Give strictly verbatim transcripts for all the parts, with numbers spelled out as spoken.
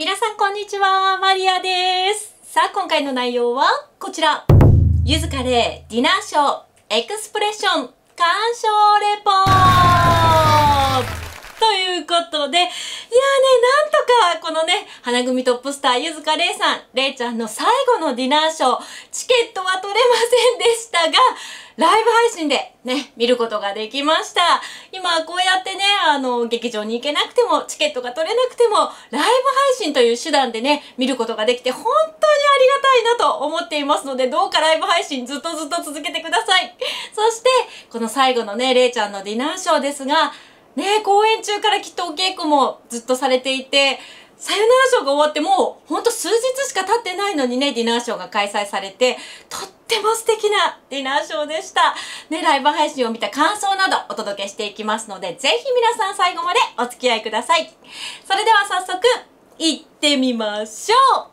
皆さんこんにちは、マリアです。さあ今回の内容はこちら。ゆずかれディナーショーエクスプレッション鑑賞レポということで、いやーね、なんとかこのね、花組トップスターゆずかれいさん、れいちゃんの最後のディナーショー、チケットは取れませんでしたが、ライブ配信でね、見ることができました。今こうやってね、あの、劇場に行けなくても、チケットが取れなくても、ライブ配信という手段でね、見ることができて本当にありがたいなと思っていますので、どうかライブ配信ずっとずっと続けてください。そして、この最後のね、れいちゃんのディナーショーですが、ね、公演中からきっとお稽古もずっとされていて、さよならショーが終わってもうほんと数日しか経ってないのにね、ディナーショーが開催されて、とっても素敵なディナーショーでした。ね、ライブ配信を見た感想などお届けしていきますので、ぜひ皆さん最後までお付き合いください。それでは早速、行ってみましょ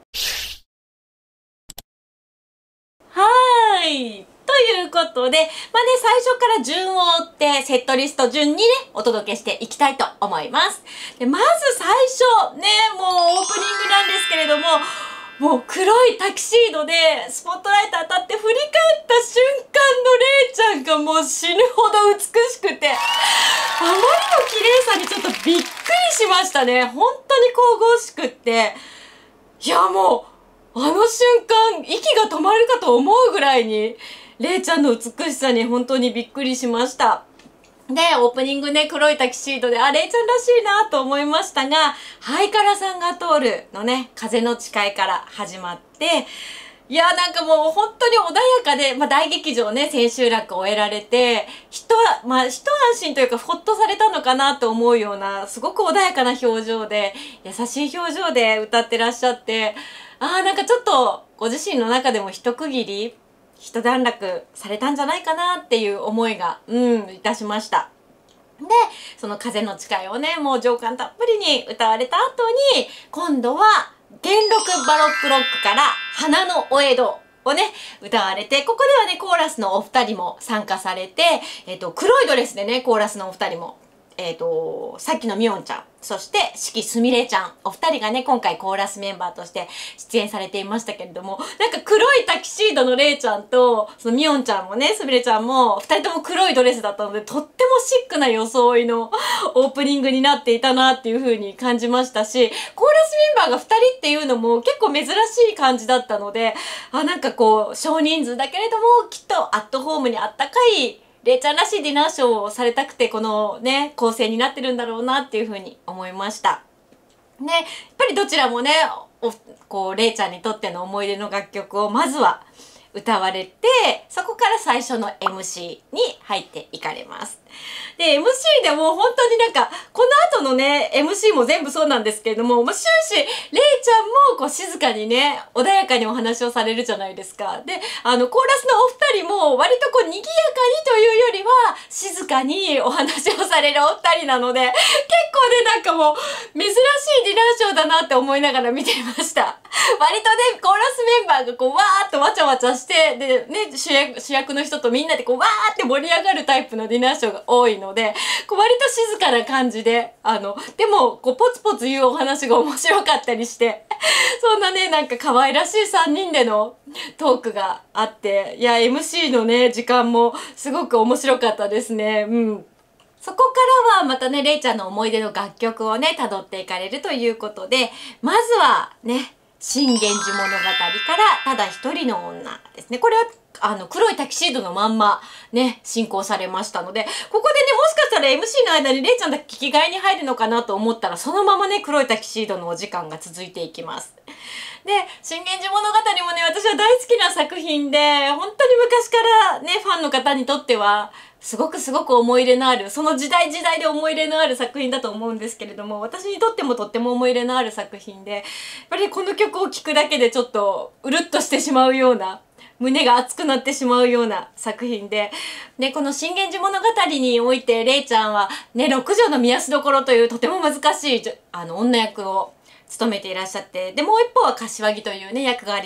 う。はーい。ということで、まあね、最初から順を追ってセットリスト順にね、お届けしていきたいと思います。で、まず最初、ね、もうオープニングなんですけれども、もう黒いタキシードでスポットライト当たって振り返った瞬間のれいちゃんがもう死ぬほど美しくて、あまりの綺麗さにちょっとびっくりしましたね。本当に神々しくって。いや、もう、あの瞬間、息が止まるかと思うぐらいに、れいちゃんの美しさに本当にびっくりしました。で、オープニングね、黒いタキシードで、あ、れいちゃんらしいなと思いましたが、ハイカラさんが通るのね、風の誓いから始まって、いや、なんかもう本当に穏やかで、まあ大劇場ね、千秋楽終えられて、一、まあ一安心というか、ほっとされたのかなと思うような、すごく穏やかな表情で、優しい表情で歌ってらっしゃって、ああ、なんかちょっと、ご自身の中でも一区切り、一段落されたんじゃないかなっていう思いが、うん、いたしました。で、その風の誓いをね、もう情感たっぷりに歌われた後に、今度は、元禄バロックロックから花のお江戸をね、歌われて、ここではね、コーラスのお二人も参加されて、えっと、黒いドレスでね、コーラスのお二人も、えっと、さっきのみおんちゃん、そして四季すみれちゃん、お二人がね、今回コーラスメンバーとして出演されていましたけれども、なんか黒いタキシードのれいちゃんと、そのみおんちゃんもね、すみれちゃんも、二人とも黒いドレスだったので、とってもシックな装いのオープニングになっていたなっていう風に感じましたし、コーラスメンバーが二人っていうのも結構珍しい感じだったので、あ、なんかこう、少人数だけれども、きっとアットホームにあったかい、れいちゃんらしいディナーショーをされたくてこのね構成になってるんだろうなっていうふうに思いました。ね、やっぱりどちらもねおこうれいちゃんにとっての思い出の楽曲をまずは歌われて、そこから最初の エムシー に入っていかれます。で、エムシー でも本当になんか、この後のね、エムシー も全部そうなんですけれども、もう終始、れいちゃんもこう静かにね、穏やかにお話をされるじゃないですか。で、あの、コーラスのお二人も割とこう賑やかにというよりは、静かにお話をされるお二人なので、結構ね、なんかもう、珍しいディナーショーだなって思いながら見ていました。割とね、コーラスメンバーがこう、わーっとわちゃわちゃして、で、ね、主役、主役の人とみんなでこう、わーって盛り上がるタイプのディナーショーが多いので、こう割と静かな感じで、あの、でも、こう、ポツポツ言うお話が面白かったりして、そんなね、なんか可愛らしいさんにんでのトークがあって、いや、エムシー のね、時間もすごく面白かったですね。うん。そこからはまたね、れいちゃんの思い出の楽曲をね、辿っていかれるということで、まずはね、信玄寺物語からただ一人の女ですね。これはあの黒いタキシードのまんまね進行されましたので、ここでねもしかしたら エムシー の間にれいちゃんだけ聞き替えに入るのかなと思ったら、そのままね黒いタキシードのお時間が続いていきます。で、信玄寺物語もね、私は大好きな作品で、本当に昔からねファンの方にとってはすごくすごく思い入れのある、その時代時代で思い入れのある作品だと思うんですけれども、私にとってもとっても思い入れのある作品で、やっぱりこの曲を聴くだけでちょっとうるっとしてしまうような、胸が熱くなってしまうような作品で、ね、この信玄寺物語においてれいちゃんはね、六条の御足所というとても難しいあの女役を務めていらっしゃって、でもう一方は柏木というね役替わりの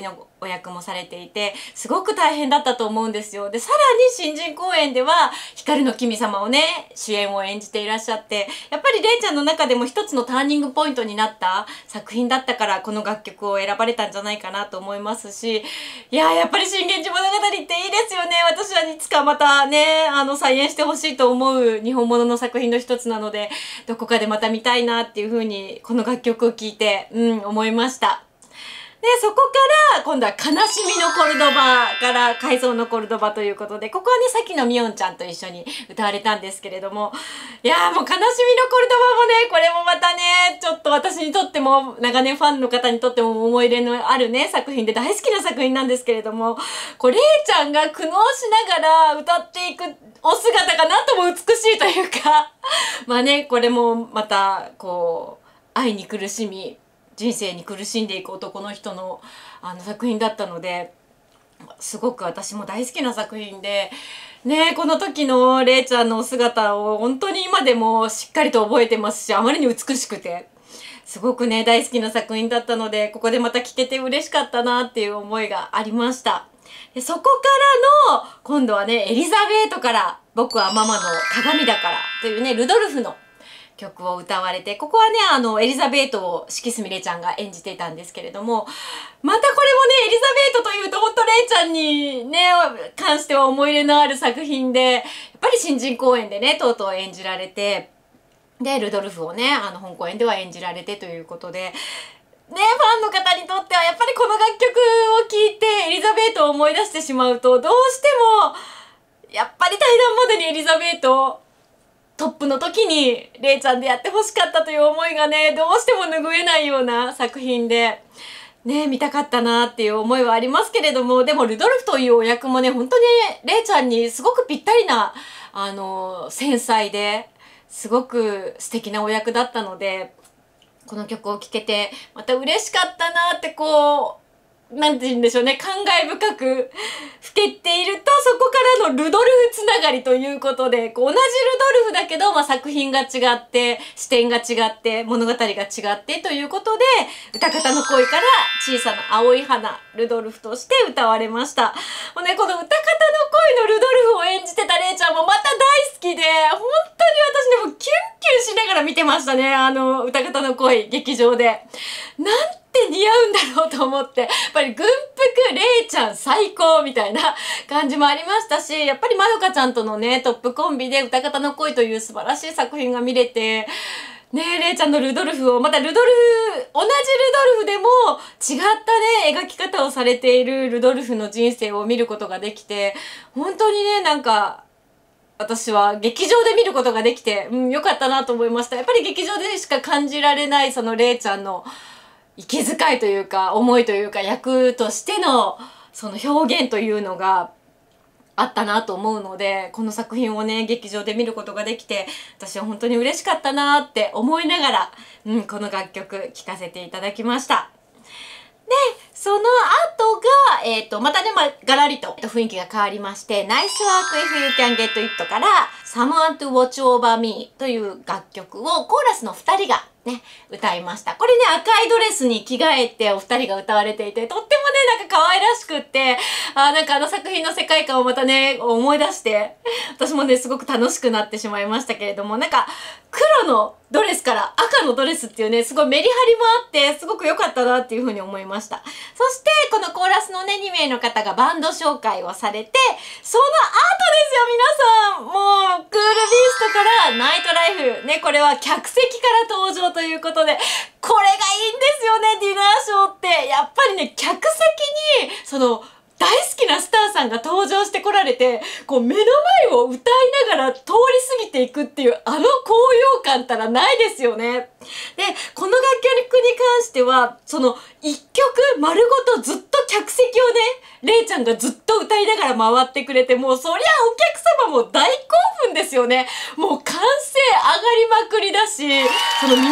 お役もされていて、すごく大変だったと思うんですよ。で、さらに新人公演では、光の君様をね、主演を演じていらっしゃって、やっぱりれいちゃんの中でも一つのターニングポイントになった作品だったから、この楽曲を選ばれたんじゃないかなと思いますし、いやー、やっぱり真源氏物語っていいですよね。私はいつかまたね、あの、再演してほしいと思う日本物の作品の一つなので、どこかでまた見たいなっていう風に、この楽曲を聴いて、うん、思いました。で、そこから、今度は悲しみのコルドバから回想のコルドバということで、ここはね、さっきのみおんちゃんと一緒に歌われたんですけれども、いやーもう悲しみのコルドバもね、これもまたね、ちょっと私にとっても、長年ファンの方にとっても思い入れのあるね、作品で大好きな作品なんですけれども、こう、れいちゃんが苦悩しながら歌っていくお姿がなんとも美しいというか、まあね、これもまた、こう、愛に苦しみ、人生に苦しんでいく男の人のあの作品だったので、すごく私も大好きな作品で、ね、この時のれいちゃんのお姿を本当に今でもしっかりと覚えてますし、あまりに美しくて、すごくね、大好きな作品だったので、ここでまた聴けて嬉しかったなっていう思いがありました。でそこからの、今度はね、エリザベートから、僕はママの鏡だからというね、ルドルフの曲を歌われて、ここはね、あの、エリザベートを四季すみれちゃんが演じていたんですけれども、またこれもね、エリザベートというと、ほんとれいちゃんにね、関しては思い入れのある作品で、やっぱり新人公演でね、とうとう演じられて、で、ルドルフをね、あの、本公演では演じられてということで、ね、ファンの方にとってはやっぱりこの楽曲を聴いてエリザベートを思い出してしまうと、どうしても、やっぱり対談までにエリザベートトップの時にれいちゃんでやってほしかったという思いがね、どうしても拭えないような作品で、ね、見たかったなっていう思いはありますけれども、でもルドルフというお役もね、本当にれいちゃんにすごくぴったりな、あの、繊細で、すごく素敵なお役だったので、この曲を聴けて、また嬉しかったなってこう、なんて言うんでしょうね、感慨深くふけていると、そこからのルドルフつながりということで、こう同じルドルフだけど、まあ、作品が違って、視点が違って、物語が違ってということで、歌方の恋から小さな青い花、ルドルフとして歌われました。もうね、この歌方の恋のルドルフを演じてたれいちゃんもまた大好きで、本当に私でもキュンキュンしながら見てましたね、あの、歌方の恋、劇場で。なんって似合うんだろうと思って、やっぱり軍服れいちゃん最高みたいな感じもありましたし、やっぱりまどかちゃんとのね、トップコンビで歌方の恋という素晴らしい作品が見れて、ねえ、れいちゃんのルドルフを、またルドルフ、同じルドルフでも違ったね、描き方をされているルドルフの人生を見ることができて、本当にね、なんか、私は劇場で見ることができて、うん、よかったなと思いました。やっぱり劇場でしか感じられないそのれいちゃんの息遣いというか、思いというか、役としてのその表現というのがあったなと思うので、この作品をね、劇場で見ることができて、私は本当に嬉しかったなって思いながら、うん、この楽曲聴かせていただきました。で、その後が、えっと、またね、まあ、ガラリと雰囲気が変わりまして、Nice Work If You Can Get It から Someone to Watch Over Me という楽曲をコーラスの二人がね、歌いました。これね、赤いドレスに着替えてお二人が歌われていて、とってもね、なんか可愛らしくって、あなんかあの作品の世界観をまたね、思い出して、私もね、すごく楽しくなってしまいましたけれども、なんか、黒のドレスから赤のドレスっていうね、すごいメリハリもあって、すごく良かったなっていうふうに思いました。そして、このコーラスのね、にめいの方がバンド紹介をされて、その後ですよ、皆さんもう、クールビーストからナイトライフ、ね、これは客席から登場ということで、これがいいんですよね、ディナーショーって。やっぱりね、客席に、その、大好きなスターさんが登場してこられて、こう目の前を歌いながら通り過ぎていくっていうあの高揚感たらないですよね。で、この楽曲に関しては、その一曲丸ごとずっと客席をね、れいちゃんがずっと歌いながら回ってくれて、もうそりゃお客様も大興奮ですよね。もう歓声上がりまくりだし、その皆さん、キャーうわー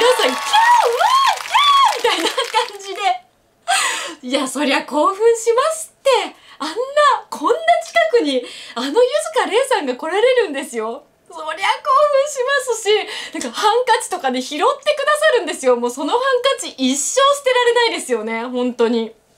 キャーみたいな感じで、いや、そりゃ興奮しますって。あんな、こんな近くに、あのゆずかれいさんが来られるんですよ。そりゃ興奮しますし、なんかハンカチとかで拾ってくださるんですよ。もうそのハンカチ一生捨てられないですよね、本当に。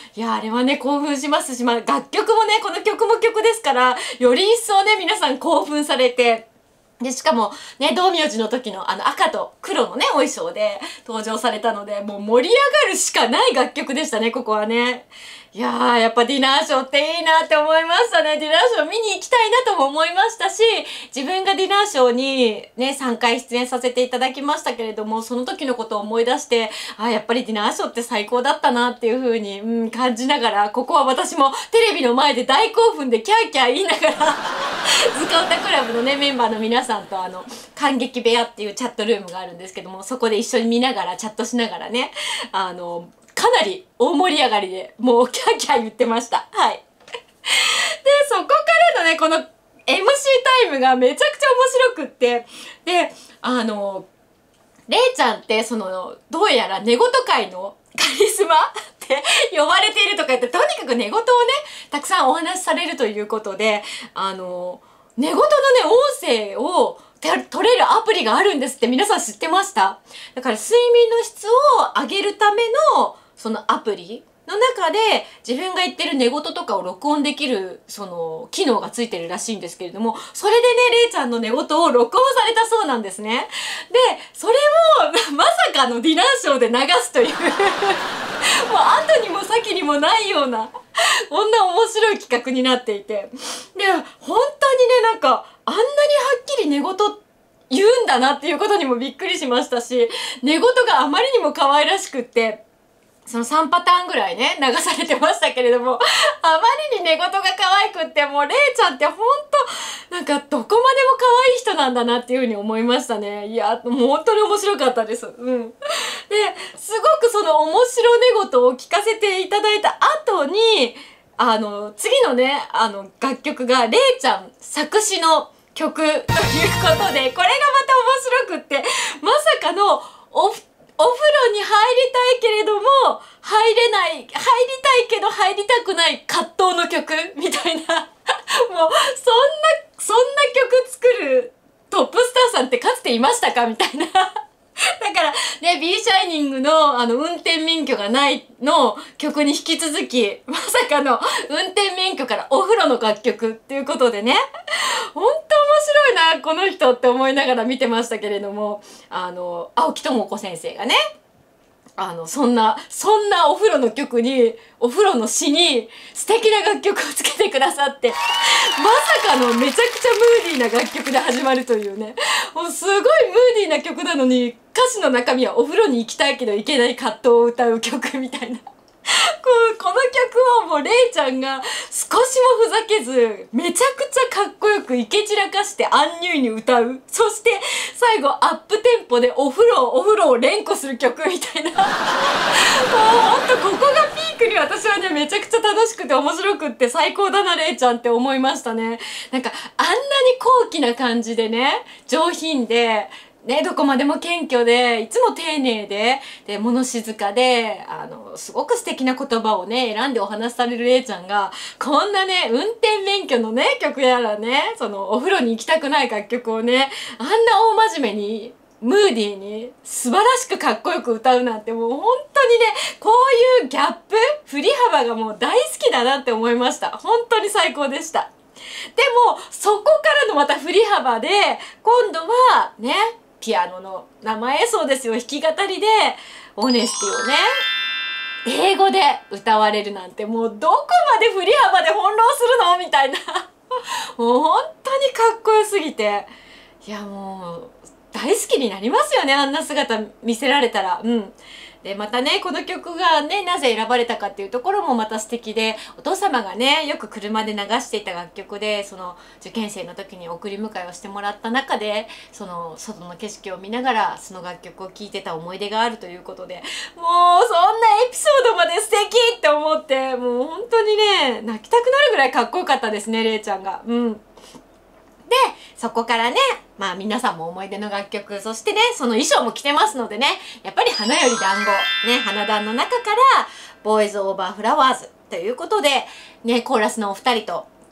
いや、あれはね、興奮しますし、まあ、楽曲もね、この曲も曲ですから、より一層ね、皆さん興奮されて、で、しかも、ね、道明寺の時のあの赤と黒のね、お衣装で登場されたので、もう盛り上がるしかない楽曲でしたね、ここはね。いやー、やっぱディナーショーっていいなって思いましたね。ディナーショー見に行きたいなとも思いましたし、自分がディナーショーにね、さんかい出演させていただきましたけれども、その時のことを思い出して、あ、やっぱりディナーショーって最高だったなっていう風に、うん、感じながら、ここは私もテレビの前で大興奮でキャーキャー言いながら、ズカオタクラブのね、メンバーの皆さんとあの、感激部屋っていうチャットルームがあるんですけども、そこで一緒に見ながら、チャットしながらね、あの、かなり大盛り上がりで、もうキャーキャー言ってました。はい。で、そこからのね、この エムシー タイムがめちゃくちゃ面白くって、で、あの、れいちゃんって、その、どうやら寝言界のカリスマって呼ばれているとか言って、とにかく寝言をね、たくさんお話しされるということで、あの、寝言のね、音声を取れるアプリがあるんですって皆さん知ってました？だから睡眠の質を上げるためのそのアプリの中で自分が言ってる寝言とかを録音できるその機能がついてるらしいんですけれども、それでね、れいちゃんの寝言を録音されたそうなんですね。で、それをまさかのディナーショーで流すというもう後にも先にもないようなこんな面白い企画になっていて、で、本当にね、なんかあんなにはっきり寝言言うんだなっていうことにもびっくりしましたし、寝言があまりにも可愛らしくって、そのさんパターンぐらいね、流されてましたけれども、あまりに寝言が可愛くって、もうれいちゃんってほんと、なんかどこまでも可愛い人なんだなっていうふうに思いましたね。いや、もう本当に面白かったです。うん。で、すごくその面白寝言を聞かせていただいた後に、あの、次のね、あの、楽曲がれいちゃん作詞の曲ということで、これがまた面白くって、まさかのおお風呂に入りたいけれども、入れない、入りたいけど入りたくない葛藤の曲みたいな。もう、そんな、そんな曲作るトップスターさんってかつていましたかみたいな。だからね、ビーシャイニングのあの運転免許がないの曲に引き続き、まさかの運転免許からお風呂の楽曲っていうことでね、ほんと面白いな、この人って思いながら見てましたけれども、あの、青木智子先生がね、あの、そんな、そんなお風呂の曲に、お風呂の詩に素敵な楽曲をつけてくださって、まさかのめちゃくちゃムーディーな楽曲で始まるというね、もうすごいムーディーな曲なのに、歌詞の中身はお風呂に行きたいけど行けない葛藤を歌う曲みたいな。この曲をもうれいちゃんが少しもふざけずめちゃくちゃかっこよくイケ散らかしてアンニュイに歌う。そして最後アップテンポでお風呂お風呂を連呼する曲みたいなもうほんとここがピークに私はねめちゃくちゃ楽しくて面白くって最高だなれいちゃんって思いましたね。なんかあんなに高貴な感じでね上品でね、どこまでも謙虚で、いつも丁寧で、で、物静かで、あの、すごく素敵な言葉をね、選んでお話しされるれいちゃんが、こんなね、運転免許のね、曲やらね、その、お風呂に行きたくない楽曲をね、あんな大真面目に、ムーディーに、素晴らしくかっこよく歌うなんて、もう本当にね、こういうギャップ、振り幅がもう大好きだなって思いました。本当に最高でした。でも、そこからのまた振り幅で、今度は、ね、ピアノの生演奏ですよ。弾き語りで、オネスティをね、英語で歌われるなんて、もうどこまで振り幅で翻弄するのみたいな。もう本当にかっこよすぎて。いやもう、大好きになりますよね。あんな姿見せられたら。うん。で、またね、この曲がね、なぜ選ばれたかっていうところもまた素敵で、お父様がね、よく車で流していた楽曲で、その、受験生の時に送り迎えをしてもらった中で、その、外の景色を見ながら、その楽曲を聴いてた思い出があるということで、もう、そんなエピソードまで素敵って思って、もう本当にね、泣きたくなるぐらいかっこよかったですね、れいちゃんが。うん。で、そこからね、まあ皆さんも思い出の楽曲、そしてね、その衣装も着てますのでね、やっぱり花より団子、ね、花団の中から、ボーイズオーバーフラワーズということで、ね、コーラスのお二人と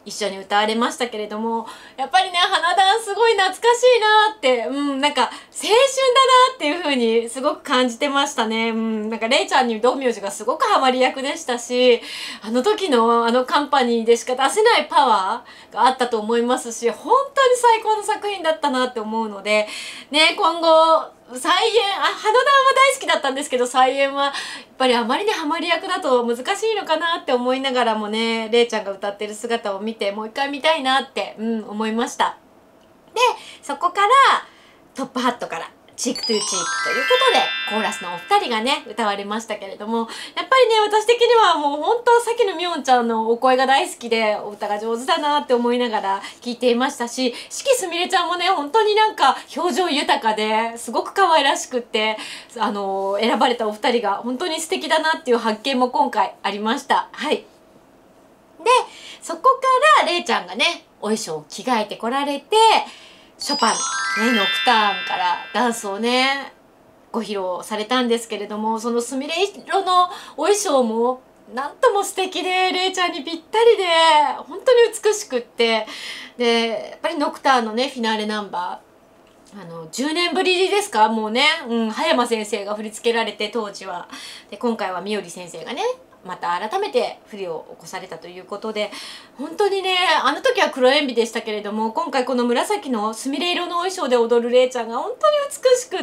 一緒に歌われましたけれども、やっぱりね、花壇すごい懐かしいなって、うん、なんか青春だなっていう風にすごく感じてましたね。うん、なんかれいちゃんに道明寺がすごくハマり役でしたし、あの時のあのカンパニーでしか出せないパワーがあったと思いますし、本当に最高の作品だったなって思うので、ね、今後、再演、あ、花壇は大好きだったんですけど、再演はやっぱりあまりにハマり役だと難しいのかなって思いながらもね、れいちゃんが歌ってる姿を見てもう一回見たいなって、うん、思いました。で、そこからトップハットからチークトゥーチークということでコーラスのお二人がね歌われましたけれども、やっぱりね私的にはもう本当さきのみおんちゃんのお声が大好きで、お歌が上手だなって思いながら聴いていましたし、四季すみれちゃんもね本当になんか表情豊かですごく可愛らしくって、あの選ばれたお二人が本当に素敵だなっていう発見も今回ありました。はい。でそこかられいちゃんがねお衣装を着替えてこられて、ショパン、ね、ノクターンからダンスをねご披露されたんですけれども、そのすみれ色のお衣装もなんとも素敵で、れいちゃんにぴったりで本当に美しくって、でやっぱりノクターンのねフィナーレナンバー、あのじゅうねんぶりですか、もうね、うん、葉山先生が振り付けられて、当時はで今回はみおり先生がねまた改めて振りを起こされたということで、本当にねあの時は黒鉛筆でしたけれども、今回この紫のすみれ色のお衣装で踊るれいちゃんが本当に美しくって、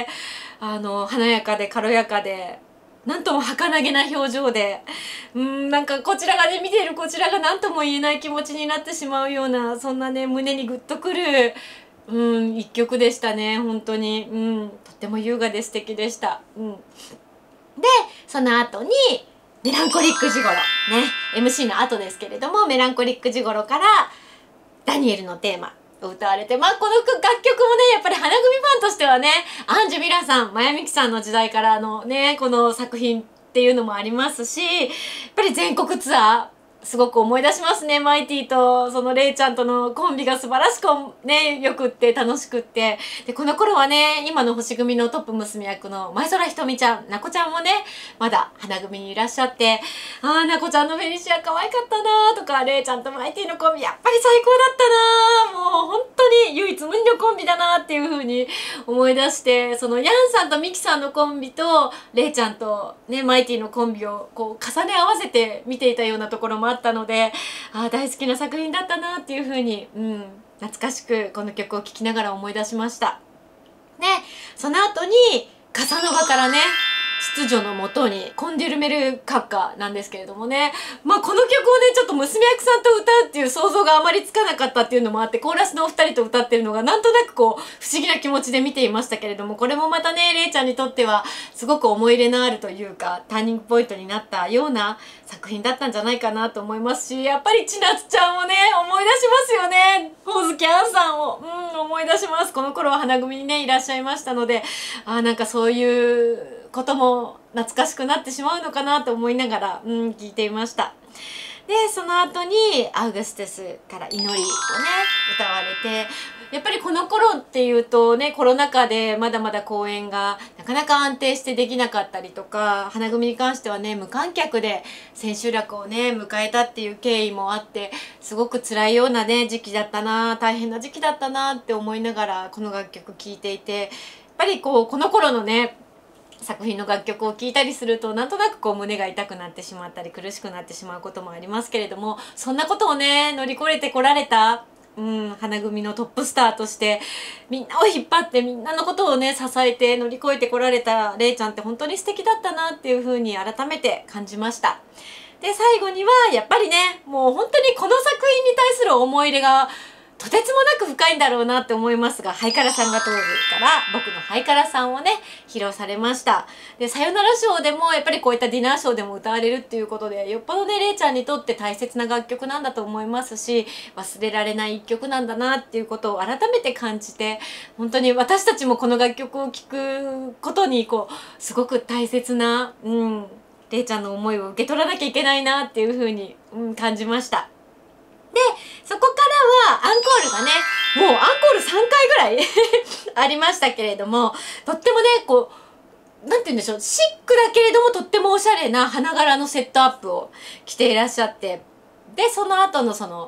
あの華やかで軽やかでなんとも儚げな表情で、うんなんかこちらがね見ているこちらが何とも言えない気持ちになってしまうような、そんなね胸にグッとくるうん一曲でしたね。本当に、うん、とっても優雅で素敵でした。うん、でその後にメランコリックジゴロね エムシー の後ですけれども、メランコリックジゴロからダニエルのテーマを歌われて、まあこの楽曲もねやっぱり花組ファンとしてはね、アンジュ・ミラさん、マヤミキさんの時代からのねこの作品っていうのもありますし、やっぱり全国ツアーすごく思い出しますね。マイティとそのレイちゃんとのコンビが素晴らしくねよくって楽しくって、でこの頃はね今の星組のトップ娘役の前空ひとみちゃん、なこちゃんもねまだ花組にいらっしゃって、ああなこちゃんのフェリシア可愛かったなーとか、レイちゃんとマイティのコンビやっぱり最高だったなー、もう本当に唯一無二のコンビだなーっていう風に思い出して、そのヤンさんとミキさんのコンビとレイちゃんとねマイティのコンビをこう重ね合わせて見ていたようなところもあったので、あ大好きな作品だったなっていう風に、うん、懐かしくこの曲を聴きながら思い出しました。でその後にカサノバからね秩序のもとにコンデュルメル閣下なんですけれどもね、まあこの曲をねちょっと娘役さんと歌うっていう想像があまりつかなかったっていうのもあって、コーラスのお二人と歌ってるのがなんとなくこう不思議な気持ちで見ていましたけれども、これもまたねれいちゃんにとってはすごく思い入れのあるというかターニングポイントになったような作品だったんじゃないかなと思いますし、やっぱり千夏ちゃんをね思い出しますよね。ほおずきあんさんをうん思い出します。この頃は花組にねいらっしゃいましたので、あなんかそういうことも懐かしくなってしまうのかなと思いながら、うん、聞いていました。でその後にアウグストゥスから祈りをね歌われて、やっぱりこの頃っていうとねコロナ禍でまだまだ公演がなかなか安定してできなかったりとか、花組に関してはね無観客で千秋楽をね迎えたっていう経緯もあって、すごく辛いようなね時期だったな、大変な時期だったなって思いながらこの楽曲聴いていて、やっぱりこうこの頃のね作品の楽曲を聴いたりするとなんとなくこう胸が痛くなってしまったり苦しくなってしまうこともありますけれども、そんなことをね乗り越えてこられた、うん、花組のトップスターとしてみんなを引っ張ってみんなのことをね支えて乗り越えてこられたれいちゃんって本当に素敵だったなっていう風に改めて感じました。で最後にはやっぱりねもう本当にこの作品に対する思い入れがとてつもなく深いんだろうなって思いますが、ハイカラさんが当時から僕のハイカラさんをね披露されました。でさよならショーでもやっぱりこういったディナーショーでも歌われるっていうことで、よっぽどねれいちゃんにとって大切な楽曲なんだと思いますし、忘れられない一曲なんだなっていうことを改めて感じて、本当に私たちもこの楽曲を聴くことにこうすごく大切な、うん、れいちゃんの思いを受け取らなきゃいけないなっていう風に、うん、感じました。でそこからはアンコールがねもうアンコールさんかいぐらいありましたけれども、とってもねこうなんて言うんでしょう、シックだけれどもとってもおしゃれな花柄のセットアップを着ていらっしゃって、でその後のその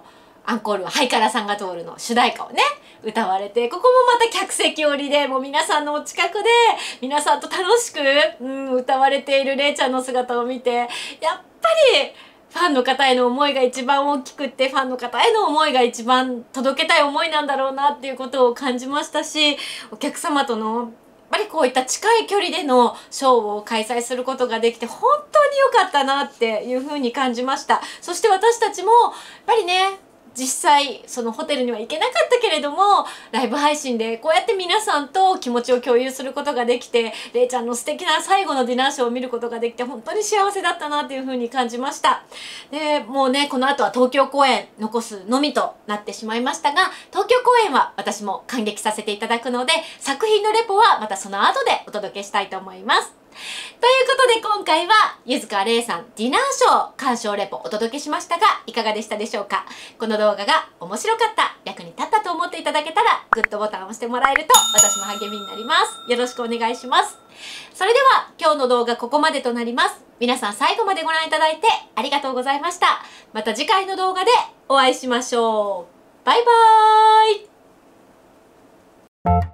アンコールはハイカラさんが通るの主題歌をね、歌われて、ここもまた客席折りで、もう皆さんのお近くで、皆さんと楽しく、うん、歌われているれいちゃんの姿を見て、やっぱり、ファンの方への思いが一番大きくって、ファンの方への思いが一番届けたい思いなんだろうなっていうことを感じましたし、お客様との、やっぱりこういった近い距離でのショーを開催することができて本当に良かったなっていうふうに感じました。そして私たちも、やっぱりね、実際そのホテルには行けなかったけれどもライブ配信でこうやって皆さんと気持ちを共有することができて、れいちゃんの素敵な最後のディナーショーを見ることができて本当に幸せだったなっていう風に感じました。でもうね、この後は東京公演残すのみとなってしまいましたが、東京公演は私も感激させていただくので、作品のレポはまたその後でお届けしたいと思います。ということで今回は柚川れいさんディナーショー鑑賞レポお届けしましたが、いかがでしたでしょうか。この動画が面白かった、役に立ったと思っていただけたらグッドボタンを押してもらえると私の励みになります。よろしくお願いします。それでは今日の動画ここまでとなります。皆さん最後までご覧いただいてありがとうございました。また次回の動画でお会いしましょう。バイバーイ。